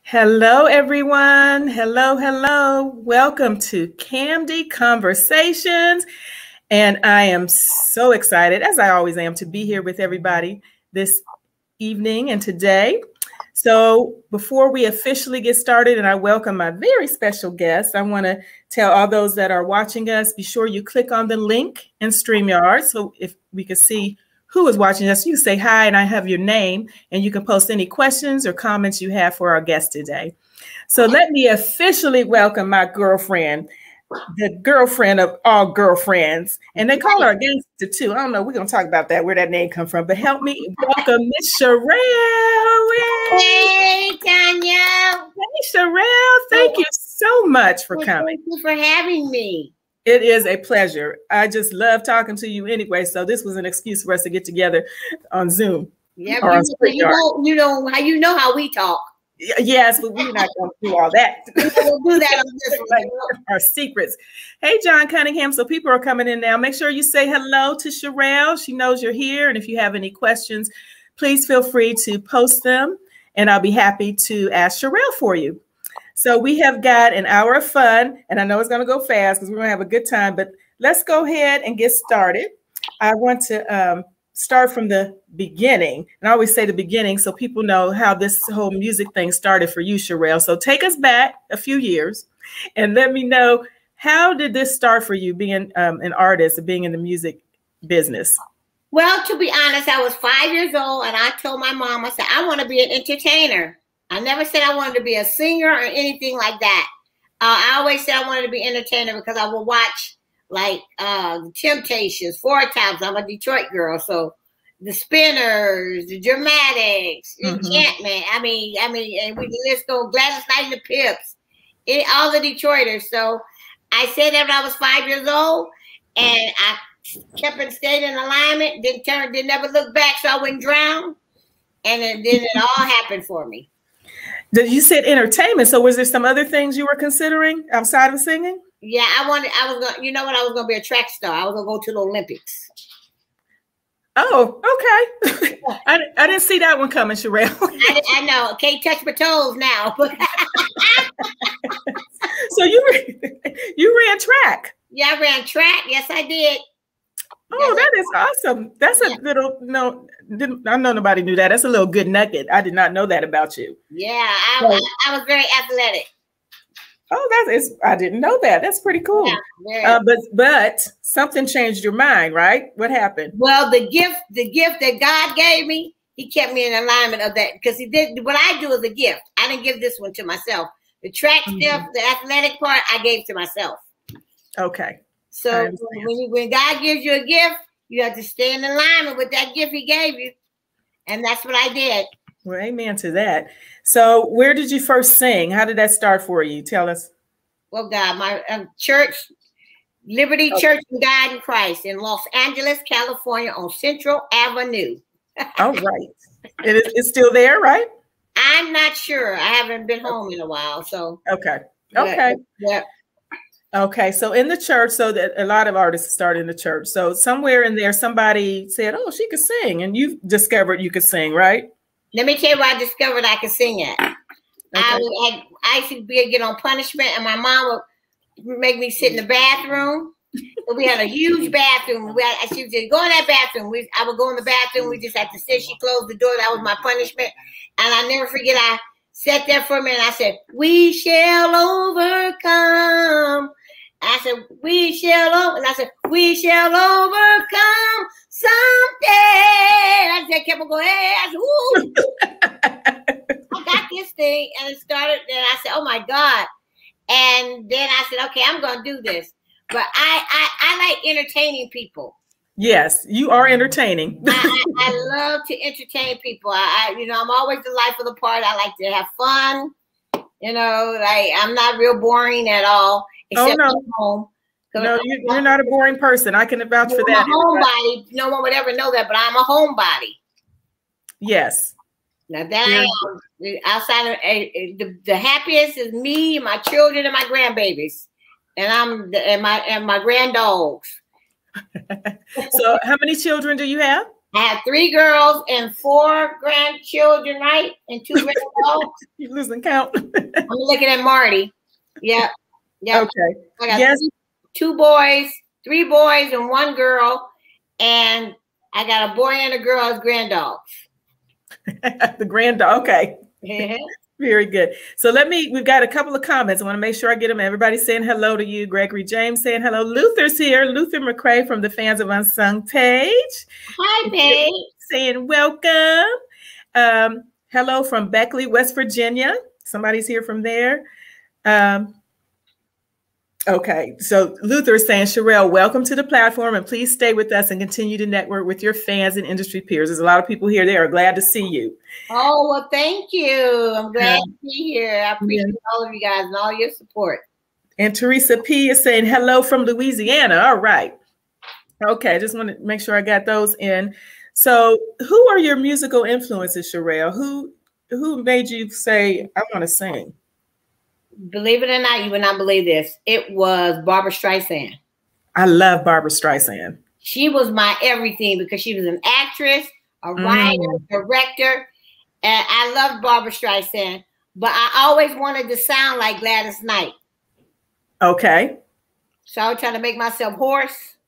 Hello, everyone. Hello, hello. Welcome to Camdy Conversations. And I am so excited, as I always am, to be here with everybody this evening and today. So before we officially get started and I welcome my very special guest, I want to tell all those that are watching us, be sure you click on the link in StreamYard. So if we can see who is watching us, you can say hi and I have your name and you can post any questions or comments you have for our guest today. So let me officially welcome my girlfriend, the girlfriend of all girlfriends. And they call her a gangster too. I don't know. We're going to talk about that, where that name come from. But help me welcome Miss Sherelle. Hey, Tanya. Hey, Sherelle. Thank you so much for coming. Thank you for having me. It is a pleasure. I just love talking to you anyway. So this was an excuse for us to get together on Zoom. Yeah, you know how we talk. Yes, but we're not going to do all that. We'll do that on this one. Our secrets. Hey, John Cunningham. So people are coming in now. Make sure you say hello to Sherelle. She knows you're here. And if you have any questions, please feel free to post them. And I'll be happy to ask Sherelle for you. So we have got an hour of fun. And I know it's going to go fast because we're going to have a good time. But let's go ahead and get started. I want to start from the beginning. And I always say the beginning so people know how this whole music thing started for you, Sherelle. So take us back a few years and let me know, how did this start for you, being an artist and being in the music business? Well, to be honest, I was 5 years old and I told my mom, I said, I want to be an entertainer. I never said I wanted to be a singer or anything like that. I always said I wanted to be an entertainer because I would watch like the Temptations, Four Tops. I'm a Detroit girl, so the Spinners, the Dramatics, Enchantment. I mean, and we can list go Gladys Knight and the Pips, all the Detroiters. So I said that when I was 5 years old, and I kept and stayed in alignment. Didn't never look back, so I wouldn't drown. And then it all happened for me. You said entertainment. So was there some other things you were considering outside of singing? Yeah, I was going to be a track star. I was going to go to the Olympics. Oh, okay. I didn't see that one coming, Sherelle. I know. Can't touch my toes now. So you ran track. Yeah, I ran track. Yes, I did. Oh, that is awesome. That's a little, I know nobody knew that. That's a little good nugget. I did not know that about you. Yeah, I was very athletic. Oh, I didn't know that. That's pretty cool. Yeah, but something changed your mind, right? What happened? Well, the gift that God gave me, he kept me in alignment of that, because he did what I do as a gift. I didn't give this one to myself. The track stuff, the athletic part, I gave to myself. Okay. So when God gives you a gift, you have to stay in alignment with that gift he gave you. And that's what I did. Well, amen to that. So where did you first sing? How did that start for you? Tell us. Well, God, my church, Liberty Church of God in Christ in Los Angeles, California on Central Avenue. All right. It's still there, right? I'm not sure. I haven't been home in a while. So. Okay. Okay. Yeah. Okay, so in the church, so that a lot of artists start in the church. So somewhere in there, somebody said, "Oh, she could sing," and you discovered you could sing, right? Let me tell you where I discovered I could sing at. Okay. I used to get on punishment, and my mom would make me sit in the bathroom. We had a huge bathroom. She would say, "Go in that bathroom." I would go in the bathroom. We just had to sit. She closed the door. That was my punishment, and I never forget. I sat there for a minute. I said, "We shall overcome." I said, "We shall overcome." And I said, "We shall overcome someday." And I kept on going, hey, I said, "Ooh." I got this thing, and it started, and I said, "Oh my God." And then I said, "Okay, I'm going to do this." But I like entertaining people. Yes, you are entertaining. I love to entertain people. I'm always the life of the party. I like to have fun. I'm not real boring at all. Except at home. No, you're not a boring person. I can vouch for that. I'm a homebody. No one would ever know that, but I'm a homebody. Yes. Now that I am. Outside of the happiest is me, my children, and my grandbabies, and my grand dogs. So, how many children do you have? I have 3 girls and 4 grandchildren, right? And 2 granddaughters. You're losing count. I'm looking at Marty. Yep. Yep. Okay. I got Yes. 2 boys, 3 boys, and 1 girl. And I got a boy and a girl as granddogs. The granddog. Okay. Very good. So we've got a couple of comments. I want to make sure I get them. Everybody's saying hello to you. Gregory James saying hello. Luther's here. Luther McCrae from the Fans of Unsung page. Hi, Paige. Saying welcome. Hello from Beckley, West Virginia. Somebody's here from there. Okay, so Luther is saying, Sherelle, welcome to the platform, and please stay with us and continue to network with your fans and industry peers. There's a lot of people here. They are glad to see you. Oh, well, thank you. I'm glad to be here. I appreciate all of you guys and all your support. And Teresa P is saying hello from Louisiana. All right. Okay, I just want to make sure I got those in. So who are your musical influences, Sherelle? Who made you say, I want to sing? Believe it or not, you would not believe this. It was Barbra Streisand. I love Barbra Streisand. She was my everything because she was an actress, a writer, director. And I loved Barbra Streisand, but I always wanted to sound like Gladys Knight. Okay. So I was trying to make myself hoarse.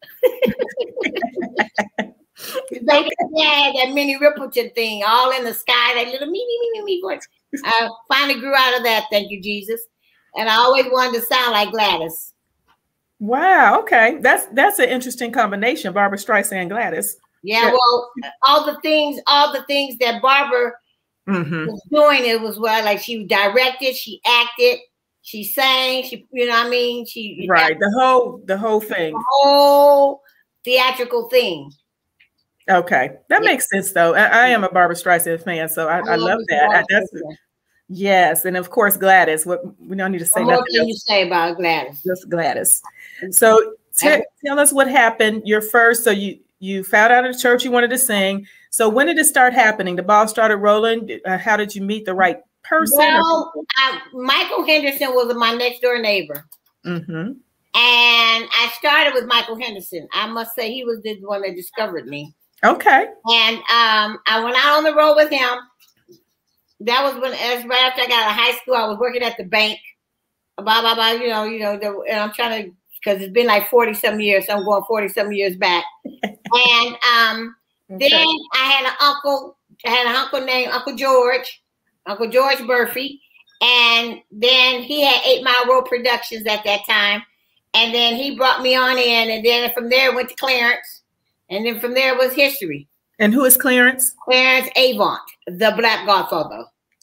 Like that Minnie Riperton thing, all in the sky, that little me voice. I finally grew out of that, thank you, Jesus. And I always wanted to sound like Gladys. Wow, okay. That's an interesting combination, Barbra Streisand and Gladys. Yeah, well, all the things that Barbara was doing, it was like she directed, she acted, she sang, she, you know what I mean? The whole thing. The whole theatrical thing. Okay, that makes sense though. I am a Barbra Streisand fan, so I love that. Yes, and of course Gladys. We don't need to say nothing. What can you say about Gladys? Just Gladys. So tell us what happened. Your first, so you found out at a church you wanted to sing. So when did it start happening? The ball started rolling. How did you meet the right person? Well, Michael Henderson was my next door neighbor. And I started with Michael Henderson. I must say he was the one that discovered me. Okay. And I went out on the road with him. That was right after I got out of high school. I was working at the bank. And I'm trying to, because it's been like 40-some years, so I'm going 40-some years back. And then I had an uncle named Uncle George Murphy. And then he had 8 Mile Road Productions at that time. And then he brought me on in. And then from there, went to Clarence. And then from there was history. And who is Clarence? Clarence Avant, the Black Godfather.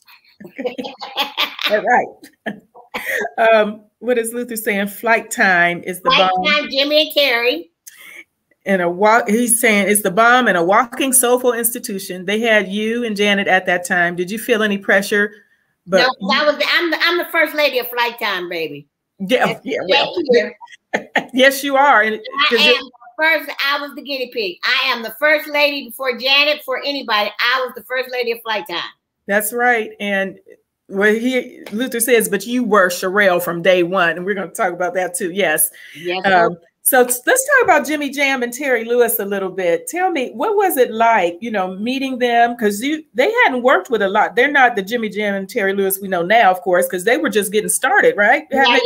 All right. What is Luther saying? Flight Time is the bomb. Flight Time, Jimmy and Carrie. And he's saying it's the bomb and a walking soulful institution. They had you and Janet at that time. Did you feel any pressure? No, I'm the first lady of Flight Time, baby. Yeah. Well, yes, you are. And I was the guinea pig. I am the first lady before Janet, for anybody. I was the first lady of Flight Time. That's right. And Luther says, but you were Sherelle from day one. And we're going to talk about that too. Yes. So let's talk about Jimmy Jam and Terry Lewis a little bit. Tell me, what was it like, meeting them? Because they hadn't worked with a lot. They're not the Jimmy Jam and Terry Lewis we know now, of course, because they were just getting started, right?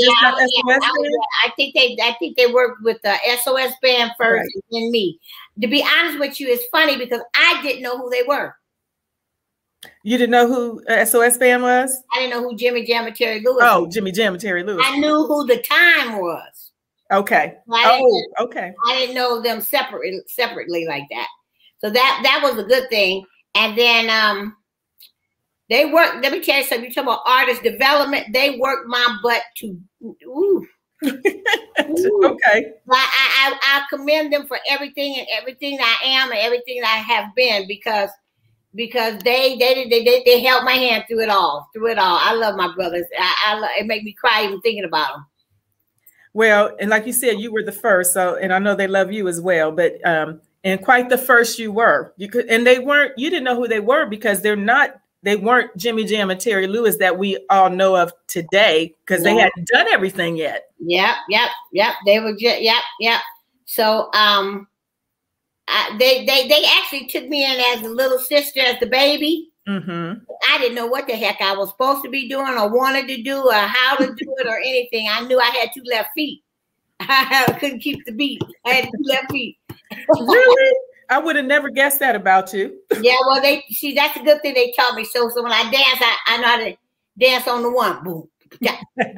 I think they worked with the SOS band first and then me. To be honest with you, it's funny because I didn't know who they were. You didn't know who SOS band was? I didn't know who Jimmy Jam and Terry Lewis was. Jimmy Jam and Terry Lewis. I knew who The Time was. Okay. Okay. I didn't know them separately like that. So that was a good thing. And then they worked. Let me tell you something. You talk about artist development. They worked my butt to. Okay. I commend them for everything that I am and everything that I have been because they held my hand through it all. I love my brothers. It make me cry even thinking about them. Well, and like you said, you were the first. So, and I know they love you as well, but, and quite the first you were, you didn't know who they were because they weren't Jimmy Jam and Terry Lewis that we all know of today because they hadn't done everything yet. Yep. They were just, yep. So, they actually took me in as the little sister, as the baby. Mm-hmm. I didn't know what the heck I was supposed to be doing or wanted to do or how to do it or anything. I knew I had 2 left feet. I couldn't keep the beat. I had 2 left feet. Really? I would have never guessed that about you. Yeah, well, that's a good thing they taught me. So when I dance, I know how to dance on the one. Boom. Yeah.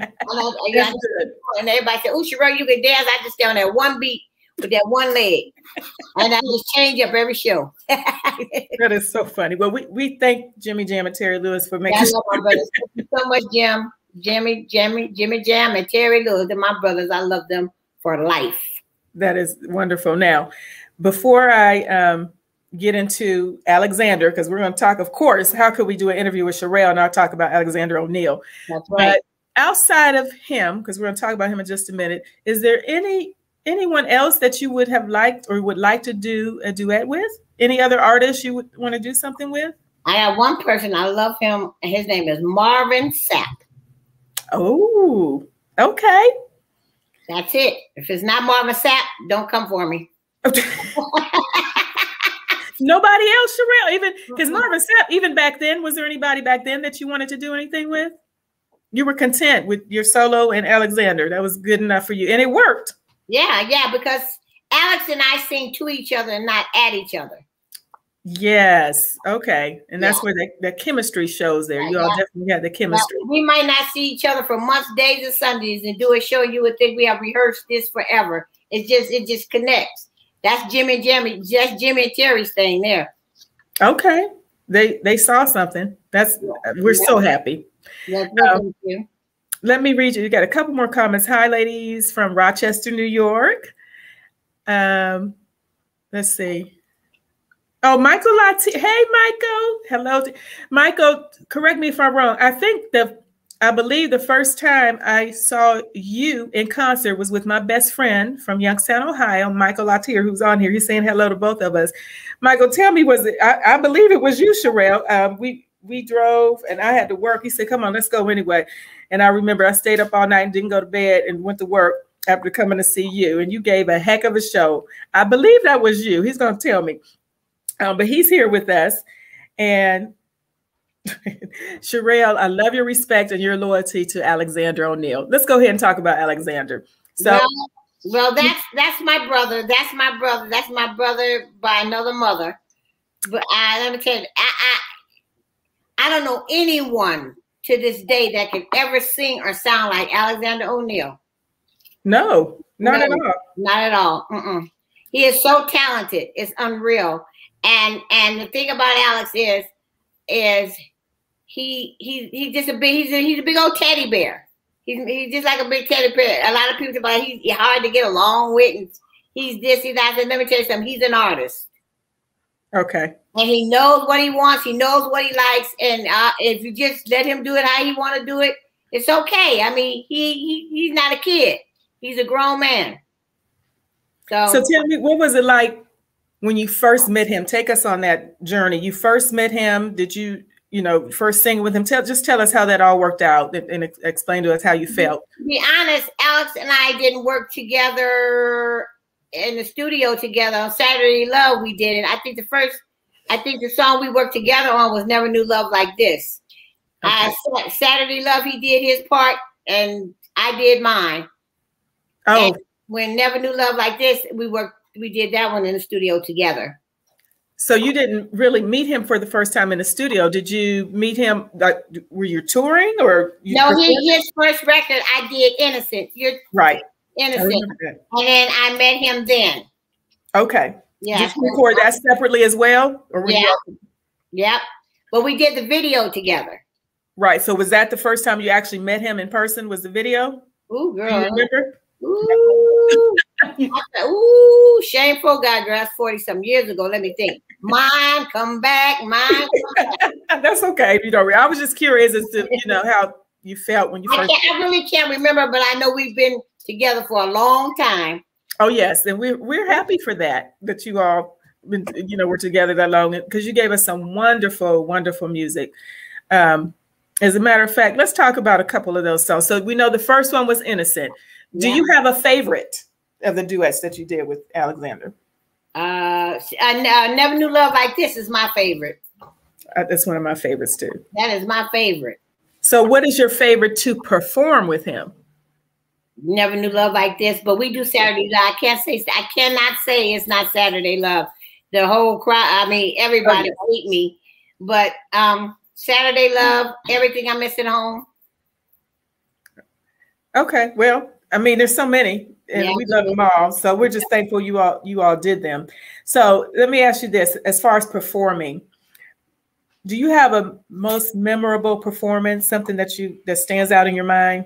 And everybody said, "Oh, Sherelle, you can dance." I just stay on that one beat with that one leg. And I just change up every show. That is so funny. Well, we thank Jimmy Jam and Terry Lewis for making sure. My brothers. Thank you so much, Jimmy Jam, and Terry Lewis. They're my brothers. I love them for life. That is wonderful. Now, before I get into Alexander, because we're going to talk, of course, how could we do an interview with Sherelle and not talk about Alexander O'Neal? That's right. But outside of him, because we're going to talk about him in just a minute, is there anyone else that you would have liked or would like to do a duet with? Any other artists you would want to do something with? I have one person. I love him. And his name is Marvin Sapp. Oh, okay. That's it. If it's not Marvin Sapp, don't come for me. Nobody else, Sherelle? Even because Marvin Sapp, even back then, was there anybody back then that you wanted to do anything with? You were content with your solo and Alexander. That was good enough for you. And it worked. Yeah, because Alex and I sing to each other and not at each other. Yes. Okay. And that's where the chemistry shows there. You all definitely had the chemistry. Well, we might not see each other for months, days, and Sundays and do a show. You would think we have rehearsed this forever. It just connects. That's Jimmy and Terry's thing there. Okay. They saw something. We're so happy. Thank you. Let me read you. You got a couple more comments. Hi, ladies from Rochester, New York. Let's see. Oh, Michael Lati. Hey, Michael. Hello. Michael, correct me if I'm wrong. I believe the first time I saw you in concert was with my best friend from Youngstown, Ohio, Michael Latier, who's on here. He's saying hello to both of us. Michael, tell me, was it? I believe it was you, Sherelle. We drove and I had to work. He said, "Come on, let's go anyway." And I remember I stayed up all night and didn't go to bed and went to work after coming to see you. And you gave a heck of a show. I believe that was you. He's going to tell me. But he's here with us. And Sherelle, I love your respect and your loyalty to Alexander O'Neal. Let's go ahead and talk about Alexander. So, well, that's my brother. That's my brother. That's my brother by another mother. But let me tell you, I don't know anyone to this day that can ever sing or sound like Alexander O'Neal. No, not at all. Not at all. He is so talented. It's unreal. And the thing about Alex is he's just a big old teddy bear. He's just like a big teddy bear. A lot of people say about he's hard to get along with, and he's this, he's that. And let me tell you something. He's an artist. Okay. And he knows what he wants. He knows what he likes. And if you just let him do it how he want to do it, it's okay. I mean, he's not a kid. He's a grown man. So tell me, what was it like when you first met him? Take us on that journey. You first met him. Did you first sing with him? Just tell us how that all worked out and explain to us how you felt. To be honest, Alex and I didn't work together in the studio together. On Saturday Love we did, and I think the song we worked together on was Never Knew Love Like This. Okay. Saturday Love, he did his part and I did mine. Oh, and when Never Knew Love Like This, we did that one in the studio together. So you didn't really meet him for the first time in the studio. Did you meet him? Were you touring or? No, his first record I did Innocent. You're right. Innocent. And then I met him then. Okay. Yeah. Did you record that separately as well? Or yeah. But we did the video together. Right. So was that the first time you actually met him in person? Was the video? Ooh, girl. Do you remember? Ooh, shameful God, girl. That's 40-some years ago. Let me think. Mine, come back. Mine, come back. That's okay. If you don't. I was just curious as to how you felt when you first. I really can't remember, but I know we've been together for a long time. Oh yes, and we're happy for that you all been, were together that long, because you gave us some wonderful, wonderful music. As a matter of fact, let's talk about a couple of those songs. So we know the first one was Innocent. Do you have a favorite of the duets that you did with Alexander? Never Knew Love Like This is my favorite. That's one of my favorites too. That is my favorite. So what is your favorite to perform with him? Never Knew Love Like This, but we do Saturday Love. I cannot say it's not Saturday Love. The whole crowd, I mean, everybody hate me. But Saturday Love, Everything I Miss at Home. Okay, well, I mean, there's so many, and we love them all. So we're just thankful you all did them. So let me ask you this: as far as performing, do you have a most memorable performance, something that stands out in your mind?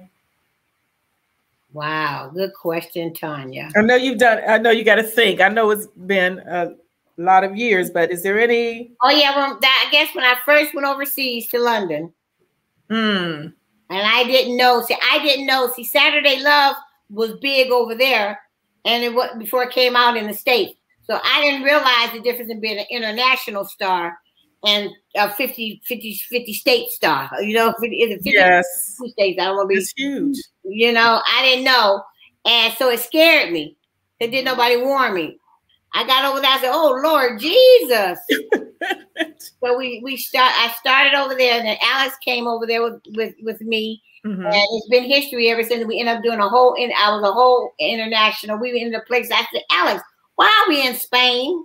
Wow, good question, Tanya. I know you got to think. I know it's been a lot of years, but is there any? Oh yeah, well, I guess when I first went overseas to London, and I didn't know. See, Saturday Love was big over there, and it was before it came out in the States. So I didn't realize the difference in being an international star and a 50 state star. You know, 50 yes, states. I don't want to be. It's huge. You know, I didn't know, and so it scared me. It didn't nobody warn me. I got over there. I said, "Oh Lord Jesus!" So I started over there, and then Alex came over there with me, and it's been history ever since. We ended up doing I was a whole international. We ended up places. I said, "Alex, why are we in Spain?"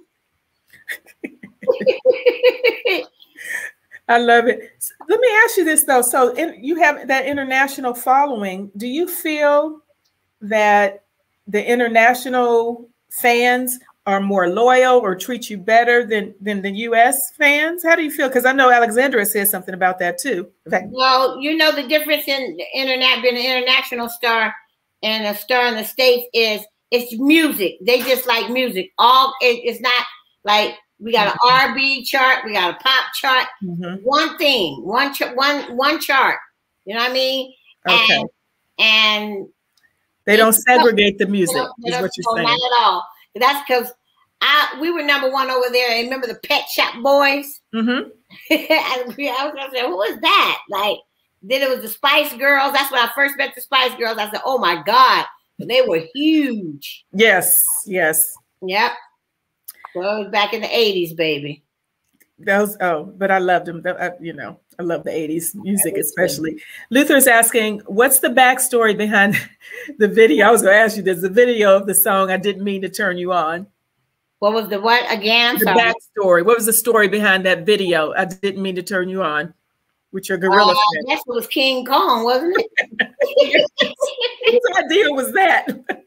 I love it. Let me ask you this though. So you have that international following. Do you feel that the international fans are more loyal or treat you better than the U.S. fans? How do you feel? Because I know Alexandra said something about that too. Well, you know, the difference in being an international star and a star in the States is it's music. They just like music. It's not like we got an R&B chart, we got a pop chart. One thing, one chart. You know what I mean? Okay. And they don't segregate the music. Is what you're saying? Not at all. That's because we were number one over there. And remember the Pet Shop Boys? I was gonna say, who is that? Like, then it was the Spice Girls. That's when I first met the Spice Girls. I said, oh my God, they were huge. Yes, yes. Yep. So it was back in the 80s, baby. But I loved them. I love the 80s music, especially. Luther's asking, what's the backstory behind the video? I was going to ask you, there's a video of the song, I Didn't Mean to Turn You On. What was the what again? The backstory. What was the story behind that video, I Didn't Mean to Turn You On, with your gorilla friend? That was King Kong, wasn't it? What idea was that?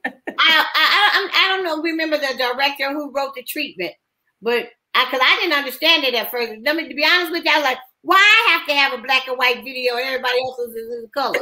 I don't know. Remember the director who wrote the treatment, but because I didn't understand it at first. To be honest with you, I was like, why I have to have a black and white video and everybody else is in color?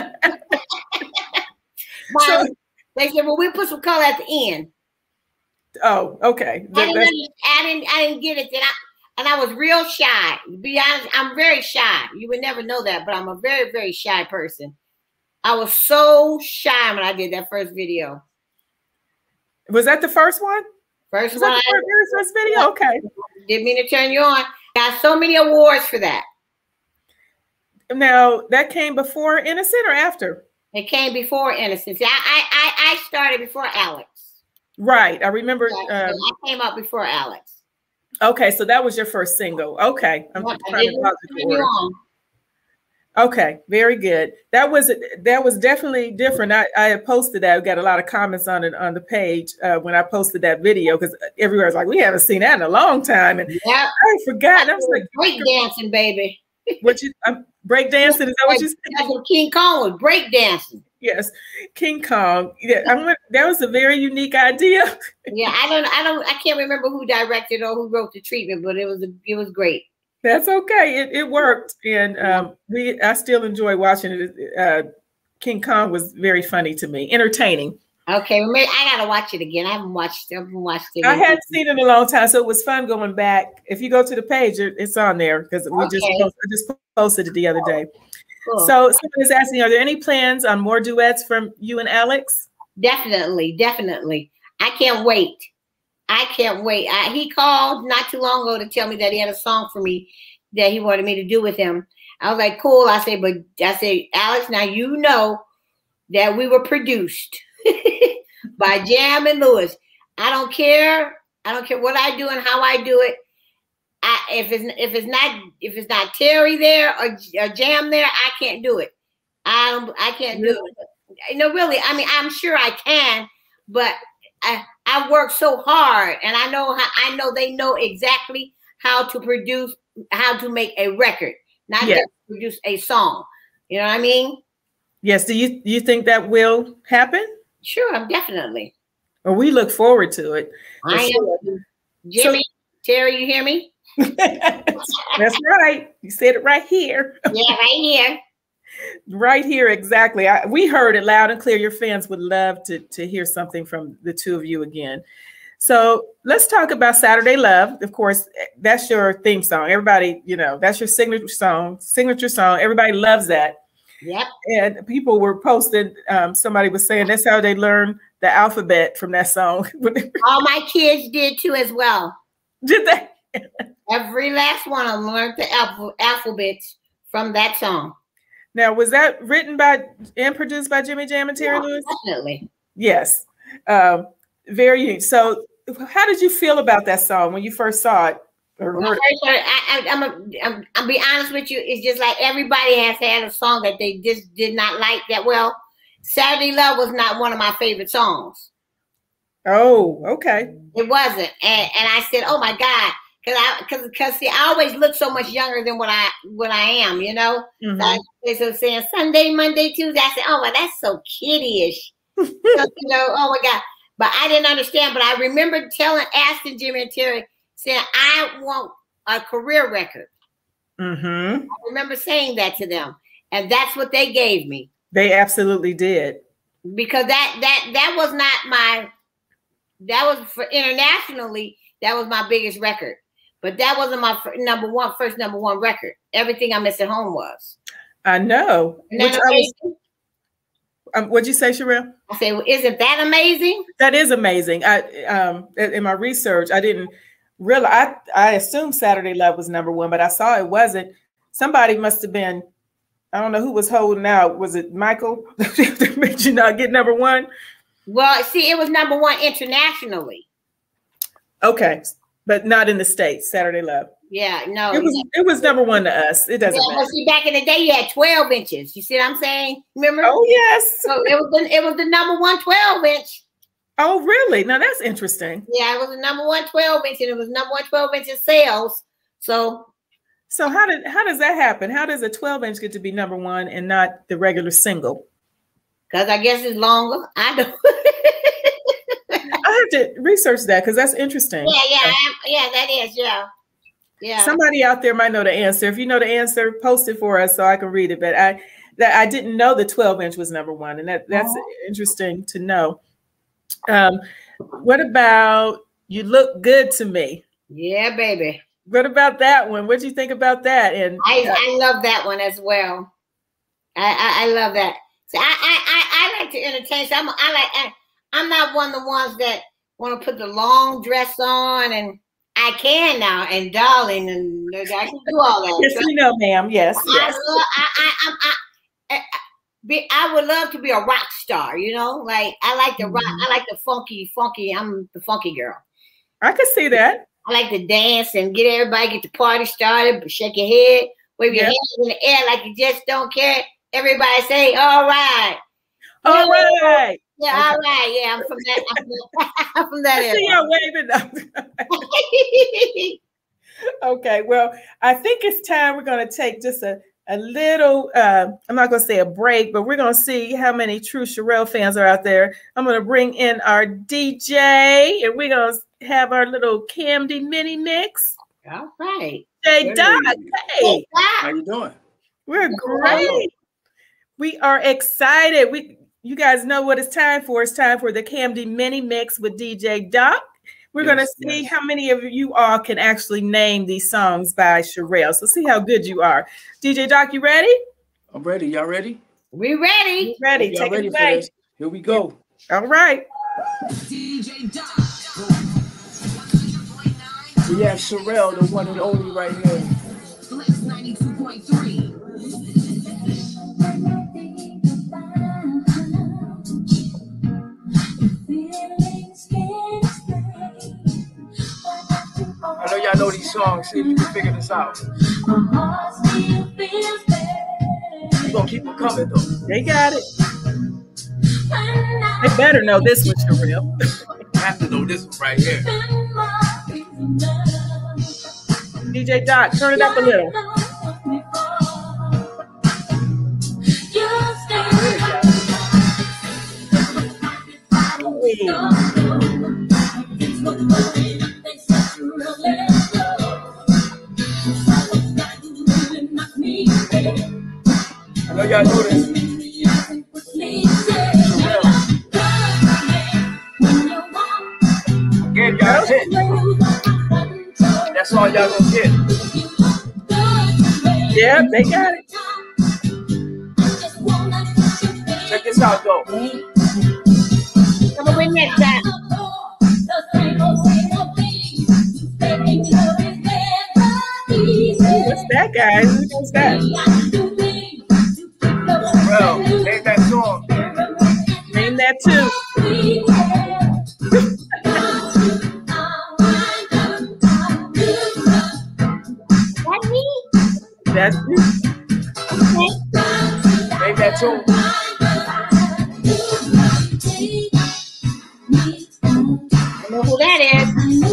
They said, well, we put some color at the end. Oh, okay. I didn't get it. And I was real shy. To be honest, I'm very shy. You would never know that, but I'm a very, very shy person. I was so shy when I did that first video. Was that the first one? First video? Okay. Didn't mean to turn you on. Got so many awards for that. Now, that came before Innocent or after? It came before Innocent. I started before Alex. Right. I remember. I came up before Alex. Okay, so that was your first single. Okay. I'm trying to order. Okay, very good. That was definitely different. I had posted that. We got a lot of comments on it on the page when I posted that video because everybody's like, we haven't seen that in a long time. And I forgot. I was like, break dancing, baby. Break dancing? Is that what you said? That's what King Kong was, break dancing. Yes, King Kong. Yeah, that was a very unique idea. Yeah, I can't remember who directed or who wrote the treatment, but it was great. That's okay. It worked, and I still enjoy watching it. King Kong was very funny to me, entertaining. Okay, I gotta watch it again. I haven't watched it. I hadn't seen it in a long time, so it was fun going back. If you go to the page, it's on there because I just posted it the other day. Cool. So someone is asking, are there any plans on more duets from you and Alex? Definitely. I can't wait. He called not too long ago to tell me that he had a song for me that he wanted me to do with him. I was like, cool. I said, Alex, now you know that we were produced by Jam and Lewis. I don't care I don't care what I do and how I do it. If it's not Terry there or Jam there, I can't do it. I can't do it. No, really. I mean, I'm sure I can, but I work so hard, and I know they know exactly how to produce, how to make a record, not just produce a song. You know what I mean? Yes. Do you think that will happen? Sure, definitely. Or we look forward to it. I am. Jimmy, Terry, you hear me? That's right. You said it right here. Yeah, right here. Right here, exactly. We heard it loud and clear. Your fans would love to hear something from the two of you again. So let's talk about Saturday Love. Of course, that's your theme song. Everybody, that's your signature song. Everybody loves that. Yep. And people were posting, somebody was saying that's how they learned the alphabet from that song. All my kids did too as well. Did they? Every last one of them learned the alphabets from that song. Now, was that written by and produced by Jimmy Jam and Terry Lewis? Definitely. Yes. Very unique. So how did you feel about that song when you first saw it? I'll be honest with you. It's just like everybody has had a song that they just did not like that well. Saturday Love was not one of my favorite songs. Oh, okay. It wasn't. And I said, oh my God. Because see, I always look so much younger than what I am, Mm-hmm. So saying Sunday, Monday, Tuesday, I said, oh, well, that's so kiddie-ish. Oh my God. But I didn't understand. But I remember asking Jimmy and Terry, saying, I want a career record. Mm-hmm. I remember saying that to them. And that's what they gave me. They absolutely did. Because that was not that was for internationally, that was my biggest record. But that wasn't my first number one record. Everything I Miss at Home was. I know. What'd you say, Sherelle? I say, well, isn't that amazing? That is amazing. In my research, I didn't realize. I assumed Saturday Love was number one, but I saw it wasn't. Somebody must have been. I don't know who was holding out. Was it Michael? Did you not get number one? Well, see, it was number one internationally. Okay. But not in the States, Saturday Love. Yeah, no. It was number one to us. It doesn't matter. See, back in the day, you had 12 inches. You see what I'm saying? Remember? Oh, yes. So it was the number one 12-inch. Oh, really? Now, that's interesting. Yeah, it was the number one 12-inch, and it was number one 12-inch in sales. So how does that happen? How does a 12-inch get to be number one and not the regular single? Because I guess it's longer. I don't. I have to research that because that's interesting. Yeah, that is, yeah. Somebody out there might know the answer. If you know the answer, post it for us so I can read it. But I didn't know the 12-inch was number one, and that's interesting to know. What about You Look Good to Me? Yeah, baby. What about that one? What do you think about that? And I love that one as well. I love that. So I like to entertain. So I'm not one of the ones that want to put the long dress on, and I can now, and darling, and I can do all that. Yes, you know, ma'am. Yes. I would love to be a rock star, like I like the rock. I like the funky. I'm the funky girl. I could see that. I like to dance and get the party started, shake your head, wave your hands in the air like you just don't care. Everybody say, all right. All right. Yeah, okay. All right. Yeah, I'm from that. I'm from that area. See, waving. Okay. Well, I think it's time we're going to take just a little, I'm not going to say a break, but we're going to see how many true Sherelle fans are out there. I'm going to bring in our DJ, and we're going to have our little Camdy mini mix. All right. Hey, Doc. Hey. How you doing? We're great. We are excited. You guys know what it's time for. It's time for the Camdy Mini Mix with DJ Doc. We're going to see how many of you all can actually name these songs by Sherelle. So see how good you are. DJ Doc, you ready? I'm ready. Y'all ready? We ready. We're ready. Take it away. Here we go. All right. DJ Doc. We have Sherelle, the one and only right here. Flex 92.3. song. See if you can figure this out. You're gonna keep it coming though. They got it. They better know this one, Sherelle. I have to know this one right here. DJ Doc, turn it up a little. I know y'all know this. Gave y'all a hit. That's all y'all gonna get. Yeah, they got it. Check this out though. Come on, win next time. What's that, guys? Who knows that? Well, name that song. Name that too. That's me. That's it. Name that tune. I know who that is.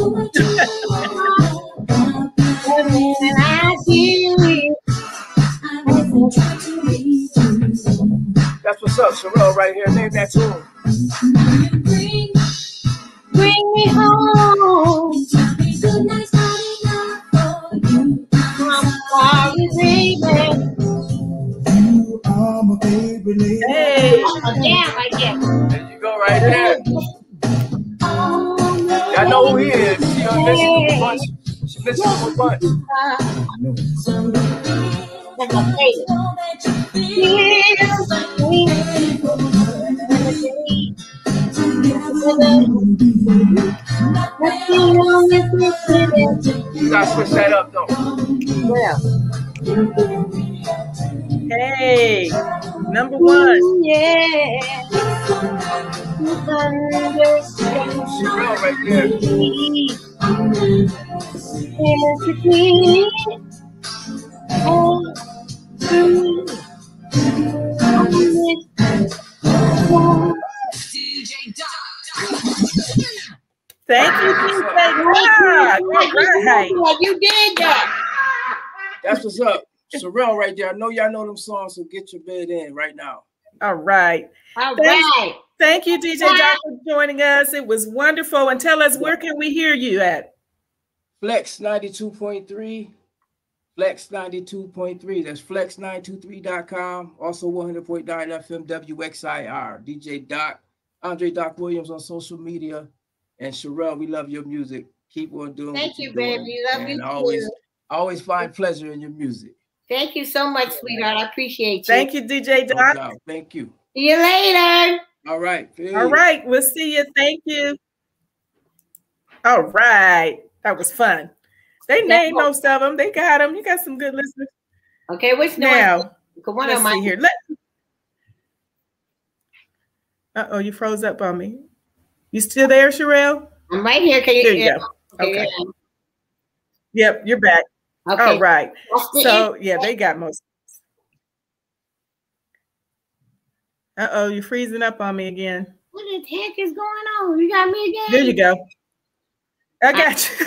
When I see you. That's what's up, Sherelle, right here. Name that tune. Bring me home. I'm sorry, baby. Hey. Oh, damn, I get it. There you go, right there. Y'all know who he is. She done listened to a bunch. She listened to a bunch. That's my favorite. You gotta switch that up though. Well, Hey. Number one. yeah. Sherelle right there. DJ Doc. Thank you, DJ Doc. All right. You did that. That's what's up. Sherelle right there. I know y'all know them songs, so get your bed in right now. All right. All Thanks. right. Thank you, DJ Doc, for joining us. It was wonderful. And tell us, where can we hear you at? Flex 92.3. Flex 92.3. That's flex923.com. Also 100.9 FM WXIR. DJ Doc, Andre Doc Williams on social media. And Sherelle, we love your music. Keep on doing Thank what you, you're doing. baby. Love you And too. I always find pleasure in your music. Thank you so much, sweetheart. I appreciate you. Thank you, DJ No Doc. doubt. Thank you. See you later. All right. Peace. All right. We'll see you. Thank you. All right. That was fun. They named most of them. They got them. You got some good listeners. Okay, which Now, one? One let's of my see here. Uh-oh, you froze up on me. You still there, Sherelle? I'm right here. Can you? There you go. Okay. Yep, you're back. Okay. All right. What's the So, yeah, they got most. Uh-oh, you're freezing up on me again. What the heck is going on? You got me again? There you go. I got you.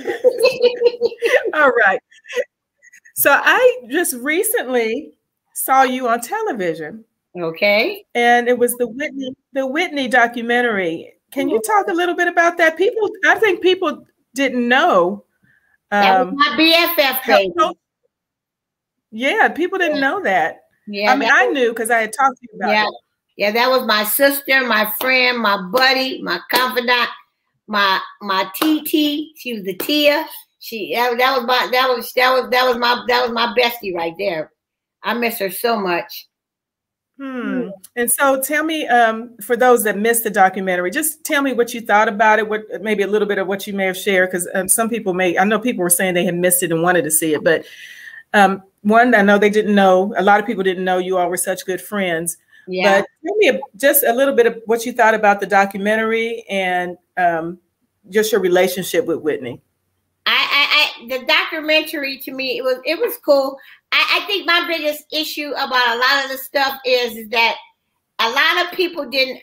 All right. So I just recently saw you on television. Okay. And it was the Whitney documentary. Can you talk a little bit about that? I think people didn't know. That was my BFF baby. Yeah, people didn't know that. Yeah. I mean, I knew because I had talked to you about it. Yeah, that was my sister, my friend, my buddy, my confidant, my TT. She was the Tia. That was my bestie right there. I miss her so much. And so tell me, for those that missed the documentary, just tell me what you thought about it, what maybe a little bit of what you may have shared, because some people I know people were saying they had missed it and wanted to see it, but one, I know they didn't know, a lot of people didn't know you all were such good friends. Yeah. But tell me just a little bit of what you thought about the documentary and just your relationship with Whitney. the documentary to me, it was cool. I think my biggest issue about a lot of the stuff is that a lot of people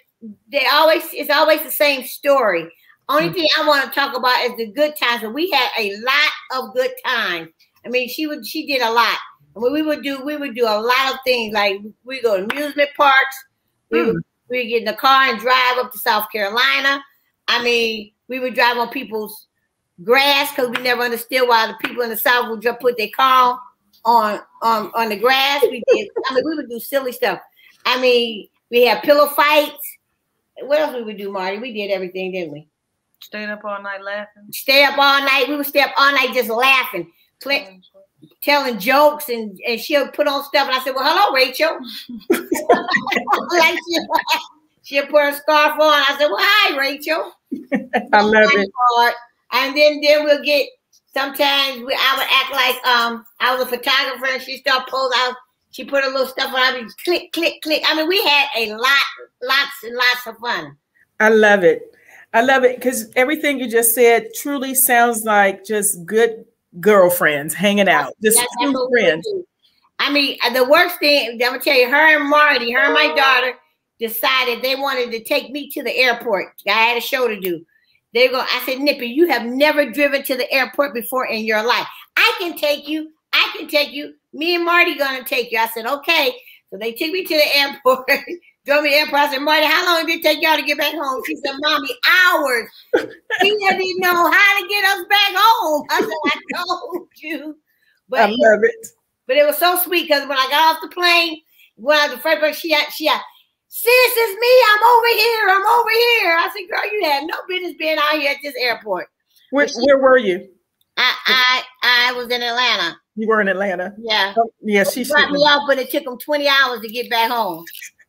it's always the same story. Only thing I want to talk about is the good times, and we had a lot of good times. I mean, she did a lot. And what we would do a lot of things. Like we go to amusement parks. We would get in the car and drive up to South Carolina. I mean, we would drive on people's grass because we never understood why the people in the South would just put their car on the grass. We would do silly stuff. I mean, we had pillow fights. What else we would do, Marty? We did everything, didn't we? Stayed up all night laughing. Stay up all night. We would stay up all night just laughing, telling jokes, and she'll put on stuff. And I said, "Well, hello, Rachel." Like she'll put her scarf on. I said, "Well, hi, Rachel." I love it. And then we'll get. Sometimes I would act like I was a photographer, and she start pulling out. She put a little stuff on. I mean, click, click, click. I mean, we had lots and lots of fun. I love it. I love it because everything you just said truly sounds like just good girlfriends hanging out, just true friends. I mean, the worst thing, I'm gonna tell you, her and my daughter decided they wanted to take me to the airport. I had a show to do. I said, Nippy, you have never driven to the airport before in your life. I can take you. Me and Marty gonna take you. I said, okay. So they took me to the airport. Drove me to the airport. I said, Marty, how long did it take y'all to get back home? She said, Mommy, hours. She didn't know how to get us back home. I said, I told you. But I love it. But it was so sweet because when I got off the plane, the first person she sis, it's me. I'm over here. I said, girl, you had no business being out here at this airport. Where were you? I was in Atlanta. You were in Atlanta. Yeah. Yeah, she brought me off, but it took them 20 hours to get back home.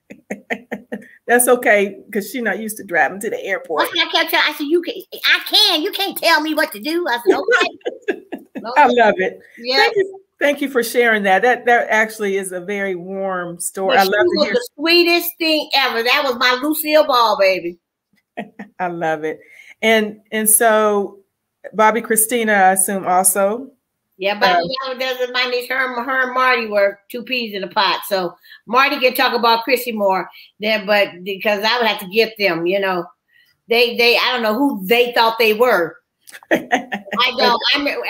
That's okay because she's not used to driving to the airport. I kept telling. I said, you can't tell me what to do. I said, okay. I love it. Yeah. Thank you for sharing that. That actually is a very warm story. I love to hear. The sweetest thing ever. That was my Lucille Ball, baby. I love it. And so Bobby Christina, I assume also. Yeah, but doesn't mind this. Her and Marty were two peas in a pot. So Marty can talk about Chrissy more than, but because I would have to get them, you know, I don't know who they thought they were. I don't.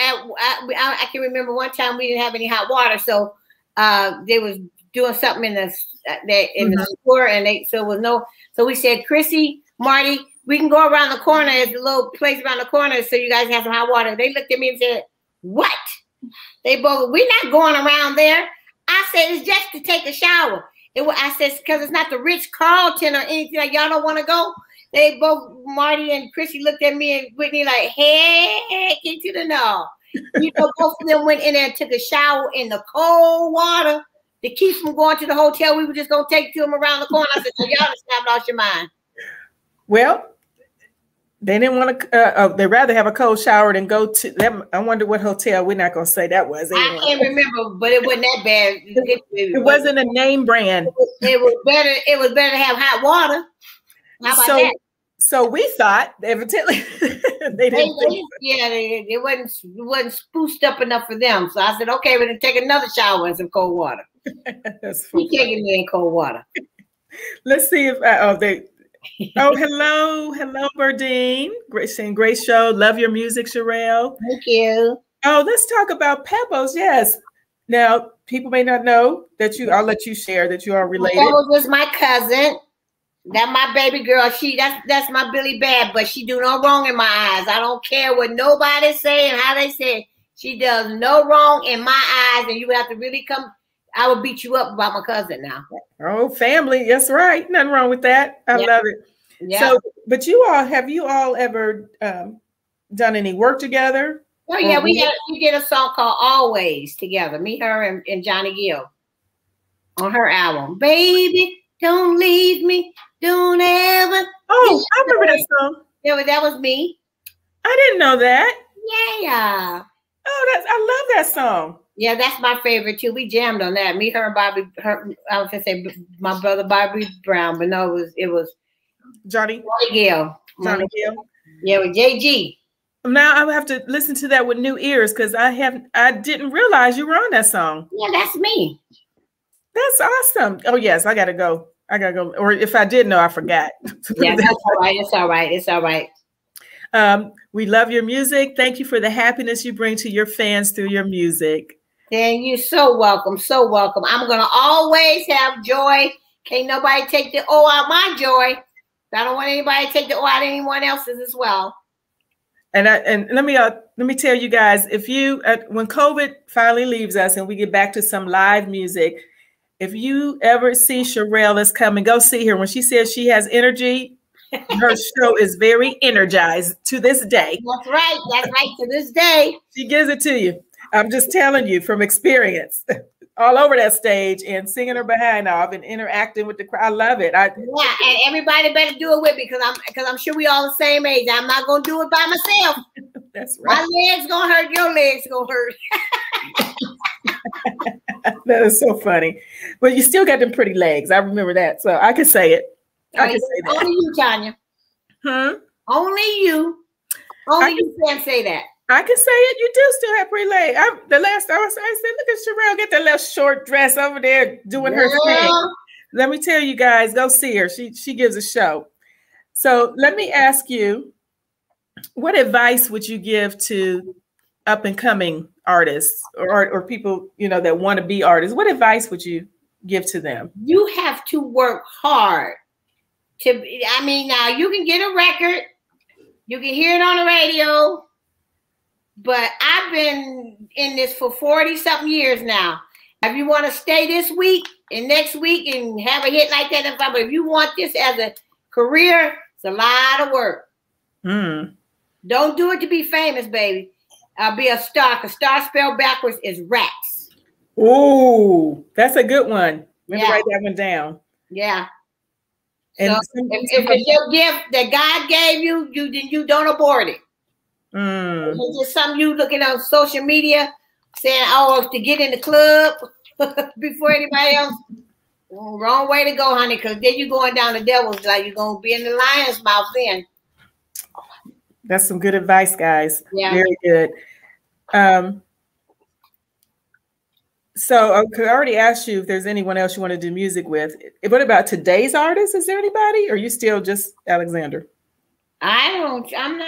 I can remember one time we didn't have any hot water, so they was doing something in the store, and so we said, Chrissy, Marty, we can go around the corner. There's a little place around the corner, so you guys have some hot water. They looked at me and said, what? They both, we're not going around there. I said, it's just to take a shower. I said, because it's not the Ritz Carlton or anything, like y'all don't want to go. They both, Marty and Chrissy, looked at me and Whitney like, heck into the no. You know, both of them went in there and took a shower in the cold water to keep from going to the hotel. We were just going to take to them around the corner. I said, so y'all just lost your mind. Well, they didn't want to, they'd rather have a cold shower than go to them. I wonder what hotel. We're not going to say that was. Anyway. I can't remember, but it wasn't that bad. It wasn't a name brand. It was better to have hot water. How about that? So we thought, evidently, they didn't. It wasn't spruced up enough for them. So I said, okay, we're going to take another shower in some cold water. That's We're taking me in cold water. Let's see if, hello, Berdine. Great show. Love your music, Sherelle. Thank you. Oh, let's talk about Pebbles. Yes. Now, people may not know that I'll let you share that you are related. Pebbles was my cousin. That's my baby girl. That's my Billy Bad, but she do no wrong in my eyes. I don't care what nobody say and how they say it. She does no wrong in my eyes, and you have to really come. I will beat you up about my cousin now. Oh, family. That's right. Nothing wrong with that. I love it. Yeah. So, but have you all ever done any work together? Oh, yeah. We did a song called Always together. Me, her, and Johnny Gill on her album. Baby, don't leave me. Don't ever. Oh, I remember that song. Yeah, that was me. I didn't know that. Yeah. Oh, I love that song. Yeah, that's my favorite too. We jammed on that. Me, her, and Bobby. I was gonna say my brother Bobby Brown, but no, it was Johnny Gill. Johnny Gill. Yeah, with JG. Now I have to listen to that with new ears because I didn't realize you were on that song. Yeah, that's me. That's awesome. Oh yes, I gotta go. Or if I did know, I forgot. Yeah, that's all right. It's all right. It's all right. We love your music. Thank you for the happiness you bring to your fans through your music. And you're so welcome. So welcome. I'm gonna always have joy. Can't nobody take the O out my joy. I don't want anybody to take the O out anyone else's as well. And let me tell you guys, if you when COVID finally leaves us and we get back to some live music, if you ever see Sherelle is coming, go see her. When she says she has energy, her show is very energized to this day. That's right. That's right. To this day, she gives it to you. I'm just telling you from experience. All over that stage and singing her behind off and interacting with the crowd. I love it. Yeah, and everybody better do it with me because I'm sure we all the same age. I'm not gonna do it by myself. That's right. My legs gonna hurt. Your legs gonna hurt. That is so funny. But you still got them pretty legs. I remember that, so I can say it. I can say that. Only you, Tanya. Only you. Only you can say that. I can say it. You do still have pretty legs. The last time I said, look at Sherelle, get that little short dress over there doing her thing. Let me tell you guys, go see her. She gives a show. So let me ask you, what advice would you give to up and coming artists or people, that want to be artists? What advice would you give to them? You have to work hard now you can get a record, you can hear it on the radio. But I've been in this for 40-something years now. If you want to stay this week and next week and have a hit like that, but if you want this as a career, it's a lot of work. Don't do it to be famous, baby. Be a star. A star spelled backwards is rats. Ooh, that's a good one. Let me write that one down. Yeah. And so if it's your gift that God gave you, then you don't abort it. It's just something you looking on social media saying, oh, to get in the club before anybody else. Wrong way to go, honey, because then you're going down the devil's like you're going to be in the lion's mouth then. That's some good advice, guys. Yeah. Very good. So I already asked you if there's anyone else you want to do music with. What about today's artists? Is there anybody? Or are you still just Alexander? I'm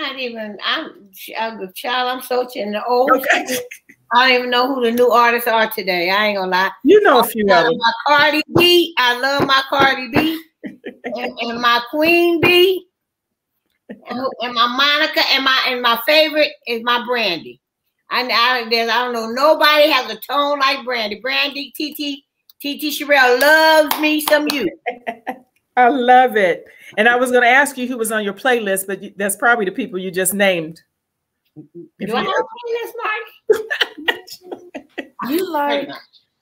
a child. I'm so in the old. Okay. I don't even know who the new artists are today. I ain't gonna lie. You know a few of them. My Cardi B. I love my Cardi B. and my Queen B. And my Monica. And my favorite is my Brandy. I don't know. Nobody has a tone like Brandy. Brandy, TT Sherelle loves me some you. I love it. And I was going to ask you who was on your playlist, but that's probably the people you just named. Do I have a playlist, Marty? You like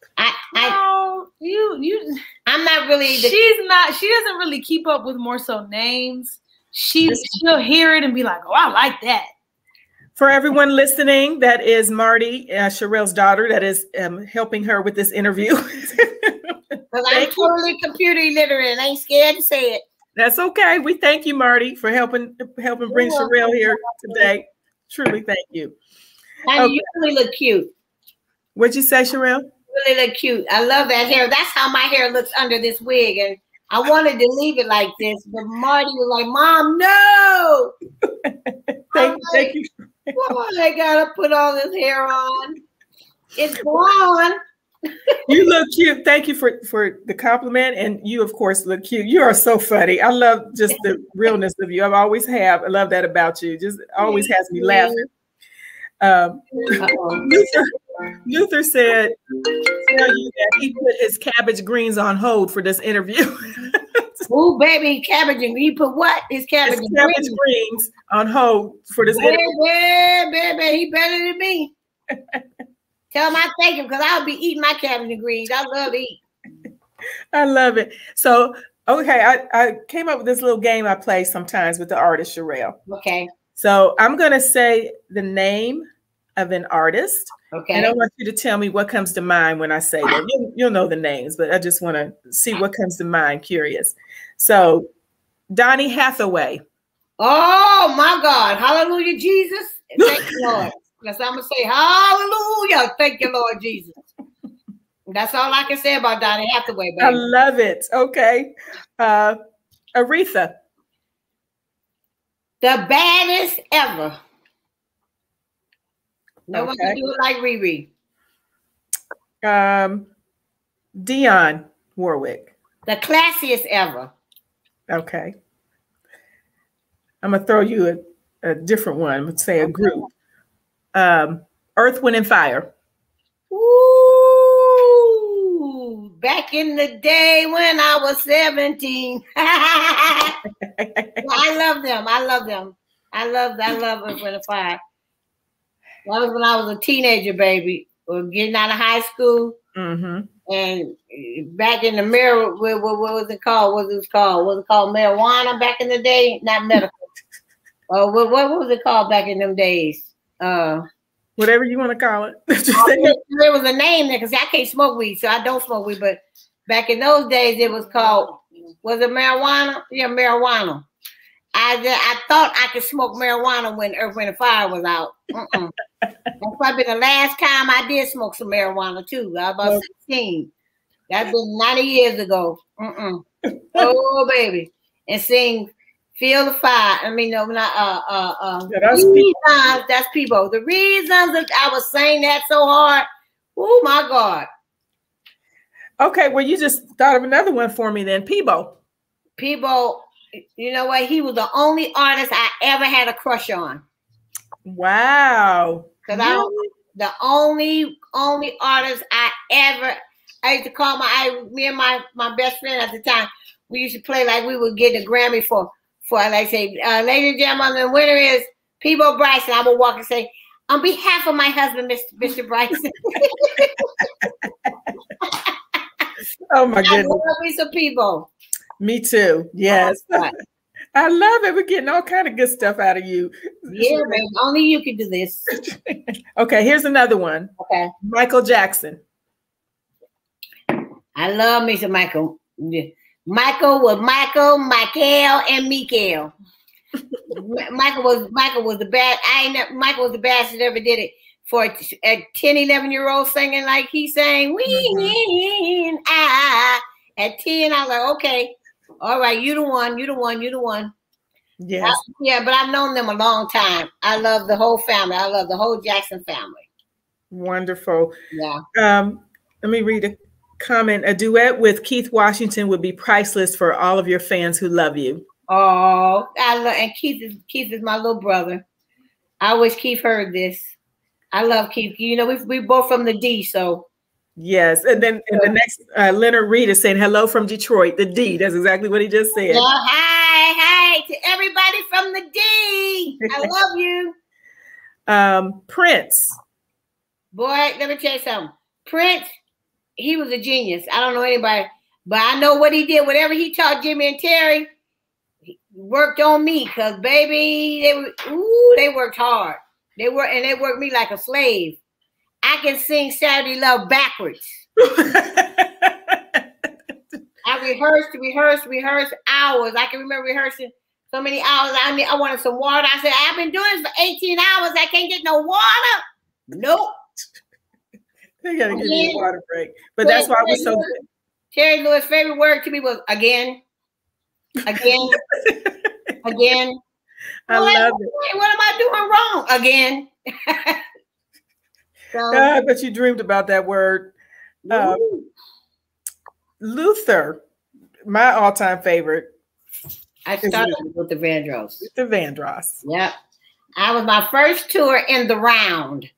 I'm not really. She doesn't really keep up with more so names. She'll hear it and be like, oh, I like that. For everyone listening, that is Marty, Sherelle's daughter, that is helping her with this interview. Because I'm totally computer illiterate and I ain't scared to say it. That's okay. We thank you, Marty, for helping bring Sherelle here today. Truly, thank you. Honey, you really look cute. What'd you say, Sherelle? You really look cute. I love that hair. That's how my hair looks under this wig. And I wanted to leave it like this, but Marty was like, Mom, no. Thank you. Why I gotta put all this hair on? It's blonde. You look cute. Thank you for the compliment. And you, of course, look cute. You are so funny. I love just the realness of you. I love that about you. Just always has me laughing. Luther said, tell you that he put his cabbage greens on hold for this interview. Oh, baby, cabbage and he put what? His cabbage greens on hold for this interview. Baby, he better than me. Tell him I thank him because I'll be eating my cabbage and greens. I love to eat. I love it. So, okay, I came up with this little game I play sometimes with the artist Sherelle. Okay. So I'm going to say the name of an artist. Okay. And I want you to tell me what comes to mind when I say that. You'll know the names, but I just want to see what comes to mind. Curious. So, Donny Hathaway. Oh, my God. Hallelujah, Jesus. Thank you, Lord. Because I'm going to say, hallelujah. Thank you, Lord Jesus. That's all I can say about Donny Hathaway, baby. I love it. Okay. Aretha. The baddest ever. No one can Okay. do it like Riri. Dionne Warwick. The classiest ever. Okay. I'm going to throw you a different one. I'm going to say a group. Earth, Wind, and Fire. Ooh, back in the day when I was 17. I love them. I love them. I love Earth, Wind, and Fire. That was when I was a teenager, baby. We were getting out of high school. Mm-hmm. And back in the mirror, what was it called? Was it called marijuana back in the day? Not medical. What was it called back in them days? Whatever you want to call it. There was a name there because I can't smoke weed, so I don't smoke weed. But back in those days, it was called, was it marijuana? Yeah, marijuana. I thought I could smoke marijuana when Earth, Wind, and Fire was out. That's probably the last time I did smoke some marijuana too. I was about 16. That's been 90 years ago. Oh baby, and sing "Feel the Fire." I mean, no, not that's reasons. That's people. The reasons that I was saying that so hard. Oh my God. Okay, well, you just thought of another one for me then. Peabo. Peabo, you know what? He was the only artist I ever had a crush on. Wow. Because the only artist I used to call me and my best friend at the time, we used to play like we would get a Grammy for like say, ladies and gentlemen, the winner is Peabo Bryson. I would walk and say, on behalf of my husband, Mr. Bryson. Oh my goodness. I love me some Peabo. Me too. Yes. I love it. We're getting all kind of good stuff out of you. Yeah, man. Only you can do this. Okay, here's another one. Okay. Michael Jackson. I love me some Michael. Michael was Michael, Michael, and Mikael. Michael was the best. Michael was the best that ever did it. For a 10, 11-year-old singing like he sang, at 10, I was like, okay, all right, you the one. Yes. Yeah, but I've known them a long time. I love the whole family. I love the whole Jackson family. Wonderful. Yeah. Let me read a comment. A duet with Keith Washington would be priceless for all of your fans who love you. Oh, and Keith is my little brother. I wish Keith heard this. I love Keith. You know, we both from the D, so. Yes, and then the next, Leonard Reed is saying hello from Detroit. The D. That's exactly what he just said. Yeah, hi to everybody from the D. I love you. Prince. Boy, let me tell you something. Prince, he was a genius. I don't know anybody, but I know what he did. Whatever he taught Jimmy and Terry, he worked on me. Cause baby, they worked hard. They worked me like a slave. I can sing Saturday Love backwards. I rehearsed hours. I can remember rehearsing so many hours. I wanted some water. I said, I've been doing this for 18 hours. I can't get no water. Nope. They gotta give me a water break. But that's why we're so good. Terry Lewis' favorite word to me was again. Again. Again. I love it. What am I doing wrong? Again. So, but you dreamed about that word. Luther, my all-time favorite. I started with the Vandross. The Vandross. Yep. I was my first tour in the round.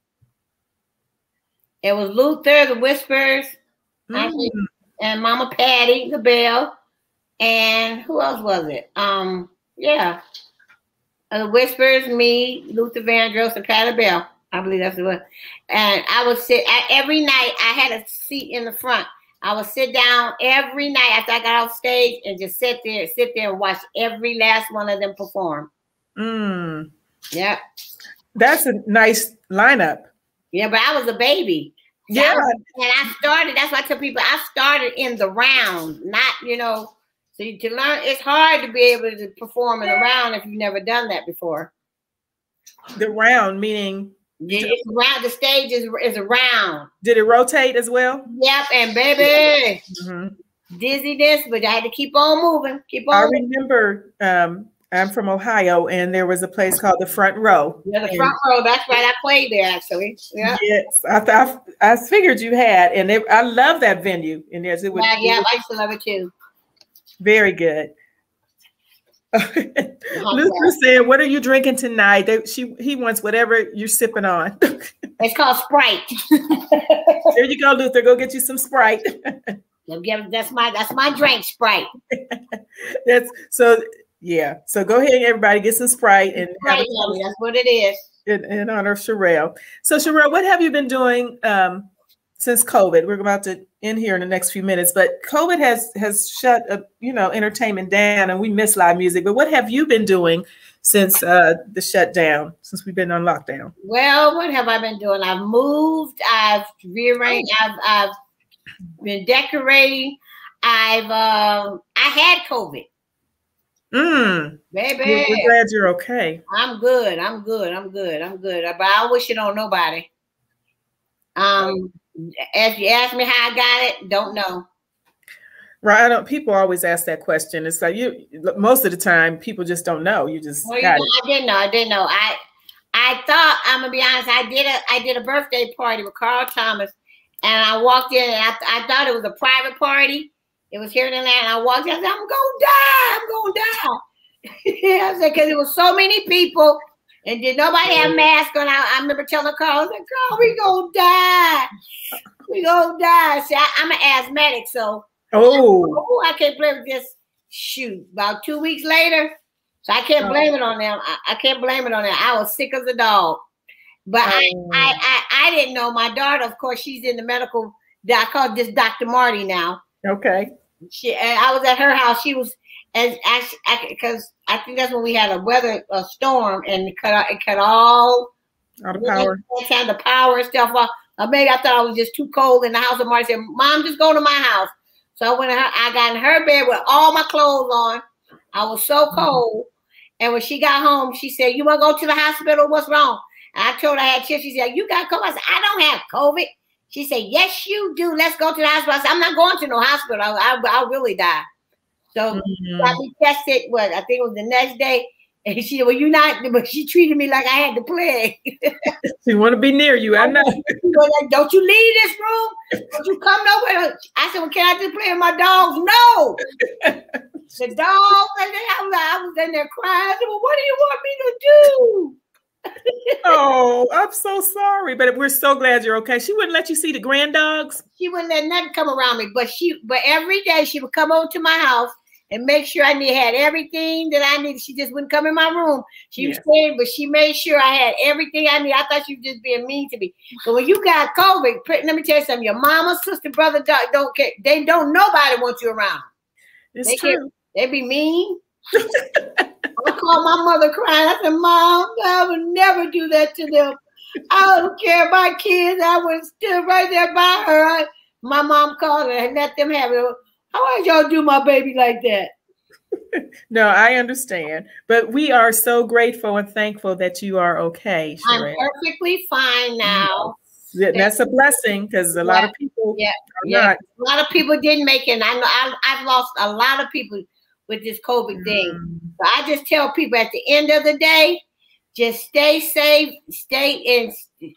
It was Luther, the Whispers, and Mama Patty, the Bell, and who else was it? The Whispers, me, Luther Vandross, and Patty Bell. I believe that's what. And I would sit every night. I had a seat in the front. I would sit down every night after I got off stage and just sit there and watch every last one of them perform. Yeah. That's a nice lineup. Yeah, but I was a baby. So yeah. That's why I tell people I started in the round, not, so to learn, it's hard to be able to perform in a round if you've never done that before. The round meaning It's round. The stage is around. did it rotate as well? Yep, and baby, Mhm. dizziness, but I had to keep on moving. Keep I on. remember I'm from Ohio, and there was a place called the Front Row. Yeah, the front row. That's right. I played there actually. Yeah. Yes, I figured you had, and I love that venue. And it was Yeah, I used to love it too. very good. Luther said, "What are you drinking tonight?" He wants whatever you're sipping on. It's called Sprite. There you go, Luther. Go get you some Sprite. That's my drink, Sprite. Yeah. So go ahead, everybody, get some Sprite and have That's what it is. in honor of Sherelle. So Sherelle, what have you been doing since COVID? We're about to end here in the next few minutes, but COVID has shut entertainment down, and we miss live music. But what have you been doing since the shutdown, since we've been on lockdown? Well, what have I been doing? I've moved, I've rearranged, I've been decorating. I had COVID. Baby, we're glad you're okay. I'm good. But I wish it on nobody. If you ask me how I got it, don't know. Right. People always ask that question. It's like most of the time people just don't know. You just got it. I didn't know. I thought, I'm gonna be honest, I did a birthday party with Carl Thomas, and I walked in and I thought it was a private party. It was here in Atlanta. I walked in, I said, I'm gonna die. I said, because there was so many people and did nobody have masks on. I remember telling Carl, I was like, Carl, we gonna die. We gonna die. See, I'm an asthmatic, so I can't play with this. Shoot, about 2 weeks later, so I can't blame it on them. I can't blame it on them. I was sick as a dog. But I didn't know. My daughter, of course, she's in the medical. I call this Dr. Marty now. Okay. I was at her house. She was, because I think that's when we had a storm, and it cut all the power. The power and stuff off. Maybe I thought I was just too cold in the house. And Marty said, Mom, just go to my house. So I got in her bed with all my clothes on. I was so cold. And when she got home, she said, you want to go to the hospital? What's wrong? And I told her I had chills. She said, you got COVID? I said, I don't have COVID. She said, yes, you do. Let's go to the hospital. I said, I'm not going to no hospital. I'll really die. So got me tested, I think it was the next day. And she said, well, you're not, but she treated me like I had the plague. She want to be near you. I know. Like, don't you leave this room. Don't you come nowhere. I said, well, can I just play with my dogs? No. The dogs, and then I was in there crying. I said, well, what do you want me to do? Oh, I'm so sorry, but we're so glad you're okay. She wouldn't let you see the grand dogs. She wouldn't let nothing come around me, but every day she would come over to my house and make sure I had everything that I needed. She just wouldn't come in my room. She was saying, but she made sure I had everything I needed. I thought she was just being mean to me. So when you got COVID, let me tell you something. Your mama, sister, brother, don't care. They don't. Nobody wants you around. It's true. They be mean. I called my mother crying. I said, Mom, I would never do that to them. I don't care about kids. I would still right there by her. My mom called her and let them have it. How would y'all do my baby like that? No, I understand. But we are so grateful and thankful that you are okay, Sherelle. I'm perfectly fine now. That's a blessing, because a lot of people not. A lot of people didn't make it. And I know I've lost a lot of people with this COVID thing. So I just tell people at the end of the day, just stay safe, stay in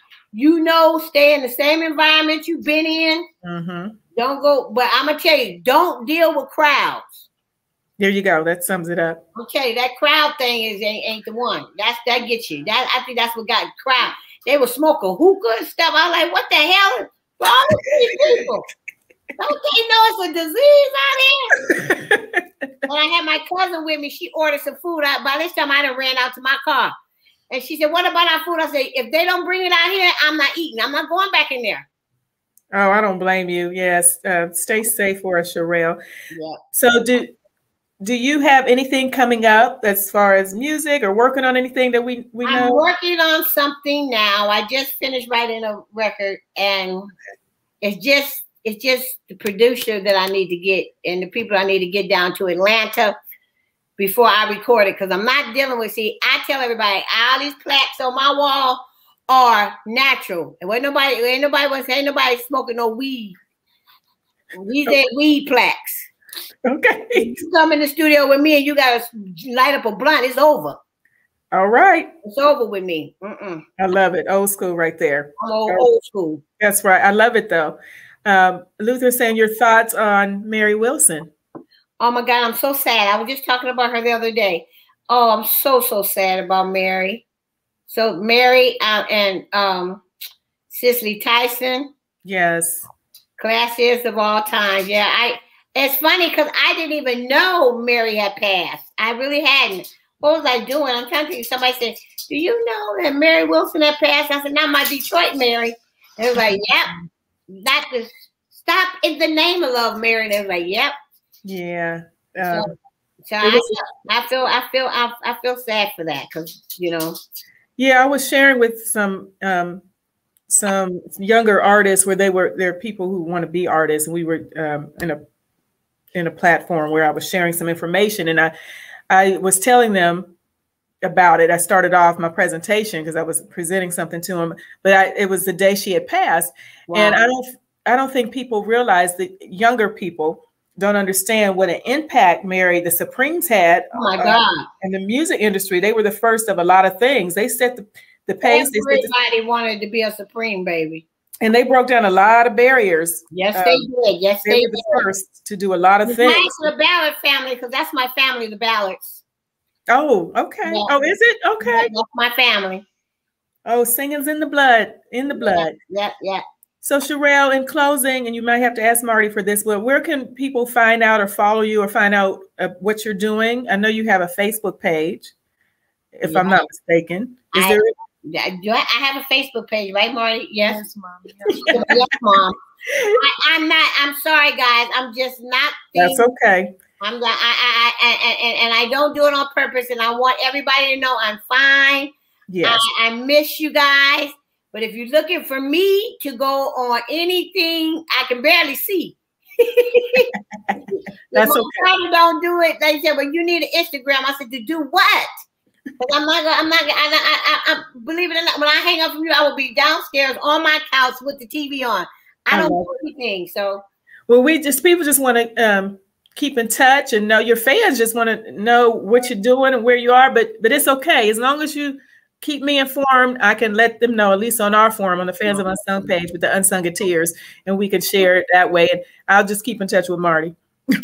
the same environment you've been in. Don't go, but I'm gonna tell you, don't deal with crowds. There you go. That sums it up. Okay, that crowd thing ain't the one. That gets you. I think that's what got crowd. They were smoking hookah and stuff. I was like, what the hell is wrong with these people? Don't they know it's a disease out here? When I had my cousin with me, she ordered some food out. By this time, I done ran out to my car. And she said, what about our food? I said, if they don't bring it out here, I'm not eating. I'm not going back in there. Oh, I don't blame you. Yes. Stay safe for us, Sherelle. Yeah. So do you have anything coming up as far as music or working on anything that we know? I'm working on something now. I just finished writing a record, and it's just the producer that I need to get and the people I need to get down to Atlanta before I record it, because I'm not dealing with, see, I tell everybody, all these plaques on my wall are natural. And ain't nobody smoking no weed. These ain't weed plaques. Okay. If you come in the studio with me and you got to light up a blunt, it's over. All right. It's over with me. I love it. Old school right there. I'm old school. That's right. I love it though. Luther saying your thoughts on Mary Wilson. Oh my God, I'm so sad. I was just talking about her the other day. Oh, I'm so sad about Mary. So Mary and Cicely Tyson. Yes. Classiest of all time. Yeah, it's funny because I didn't even know Mary had passed. I really hadn't. What was I doing? I'm trying to think. Somebody said, do you know that Mary Wilson had passed? I said, not my Detroit Mary. And it was like, yep. Not to stop in the name of love, Mary. And it was like, yep. Yeah. So I feel sad for that, because, you know. Yeah, I was sharing with some younger artists where they're people who want to be artists, and we were in a platform where I was sharing some information, and I was telling them about it. I started off my presentation because I was presenting something to them, but it was the day she had passed. Wow. And I don't think people realize that younger people don't understand what an impact Mary, the Supremes had. Oh my God. In the music industry. They were the first of a lot of things. They set the pace. Everybody wanted to be a Supreme, baby. And they broke down a lot of barriers. Yes, they did. Yes, they were the first to do a lot of things. Nice to the Ballard family, because that's my family, the Ballards. Oh, okay. Yeah. Oh, is it? Okay. That's my family. Oh, singing's in the blood. In the blood. Yeah. So Sherelle, in closing, and you might have to ask Marty for this, but where can people find out or follow you or find out what you're doing? I know you have a Facebook page, if I'm not mistaken. I have a Facebook page, right, Marty? Yes, Mom. Yes, Mom. I'm sorry, guys. I'm just not. That's okay. I'm not. And I don't do it on purpose. And I want everybody to know I'm fine. Yes. I miss you guys. But if you're looking for me to go on anything, I can barely see. That's okay. I don't do it. They said, well, you need an Instagram. I said, to do what? I'm not. Believe it or not, when I hang up from you, I will be downstairs on my couch with the TV on. I don't do anything. So, well, people just want to keep in touch and know. Your fans just want to know what you're doing and where you are. But it's okay as long as you keep me informed. I can let them know, at least on our forum, on the Fans of Unsung page with the Unsungeteers, and we can share it that way. And I'll just keep in touch with Marty.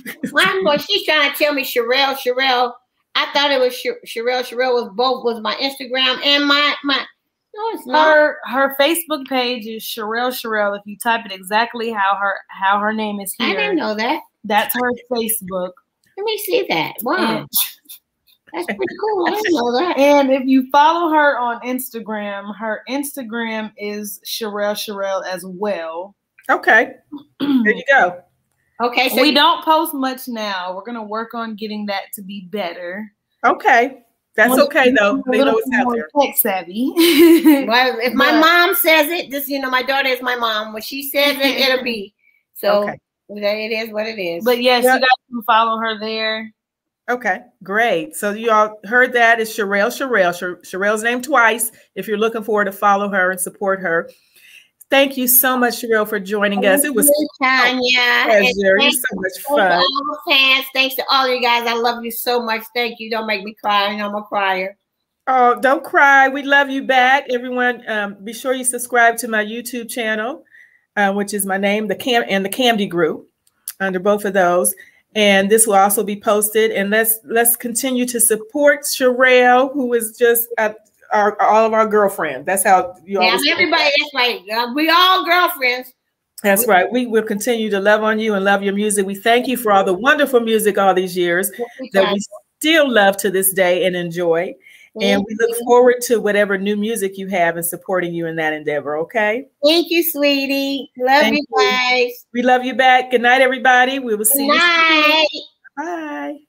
She's trying to tell me Sherelle. I thought it was Sherelle. Sherelle was my Instagram and my. No, it's not. Her Facebook page is Sherelle. If you type it exactly how her name is here, I didn't know that. That's her Facebook. Let me see that. Wow. That's pretty cool. I didn't know that. And if you follow her on Instagram, her Instagram is Sherelle as well. Okay. There you go. Okay. So we don't post much now. We're gonna work on getting that to be better. Okay. That's okay though. They know it's out there. Tech savvy. Well, if my mom says it, my daughter is my mom. When she says it, it'll be. So it is what it is. But yes, you guys can follow her there. Okay, great. So you all heard that. It's Sherelle's name twice. If you're looking forward to follow her and support her. Thank you so much, Sherelle, for joining us. It was Tanya. Pleasure. It was so much fun. All the fans. Thanks to all you guys. I love you so much. Thank you. Don't make me cry. I'm a crier. Oh, don't cry. We love you back. Everyone, be sure you subscribe to my YouTube channel, which is my name, the Camdy Group, under both of those. And this will also be posted. And let's continue to support Sherelle, who is just all of our girlfriends. That's how you always. Yeah, everybody. That's right. We all girlfriends. That's right. We will continue to love on you and love your music. We thank you for all the wonderful music all these years that we still love to this day and enjoy. And we look forward to whatever new music you have and supporting you in that endeavor. Okay. Thank you, sweetie. Love you guys. We love you back. Good night, everybody. We will see you. Good night. Bye.